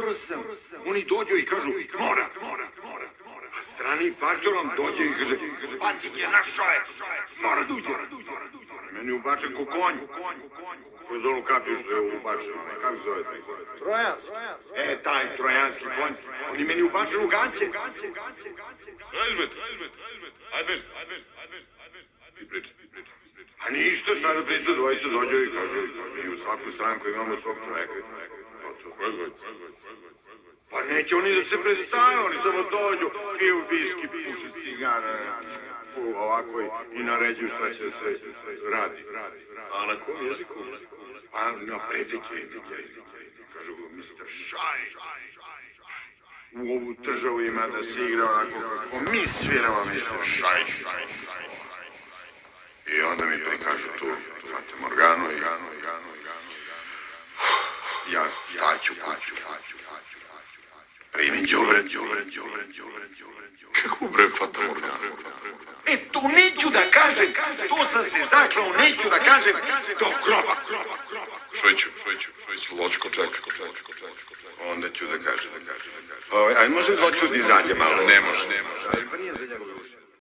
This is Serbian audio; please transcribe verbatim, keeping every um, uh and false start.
sam. Oni dođu i kažu, mora, mora, mora. A strani faktor vam dođe i kaže, Patik je naš čovjek, mora da uđe. Meni ubačen ko konj. Kroz onu kapiju što je ubačen, kako se zove taj? Trojanski. E, taj trojanski konj. On je meni ubačen u gaće. Razmet, ajde bešt, ajde bešt, ajde bešt, ajde bešt, ti priča, ti priča, ti priča. A ništa, šta da priča, dvojica dođe i kaže, mi u svaku stranku imamo svog čoveka. Koje dvojica? Pa neće oni da se predstave, oni samo dođu, piju viski, puše cigara, ovako i naređuju šta će da se radi. A na kom jeziku? Pa na predike, kažu go, mister Šaj, u ovu državu ima da se igra onako kako mi sviramo, mister Šaj. I onda mi prikažu tu Fata Morganu i ja šta ću, pa ću, primim đubren, đubren, đubren, đubren, đubren. Kako bre Fata Morganu? E, to neću da kažem, to sam se zaklao, neću da kažem, do groba. Šveću, šveću, šveću, ločko, čečko, čečko, čečko. Onda ću da kažem, da kažem, da kažem. Aj, može ločko da izađe malo? Ne može, ne može.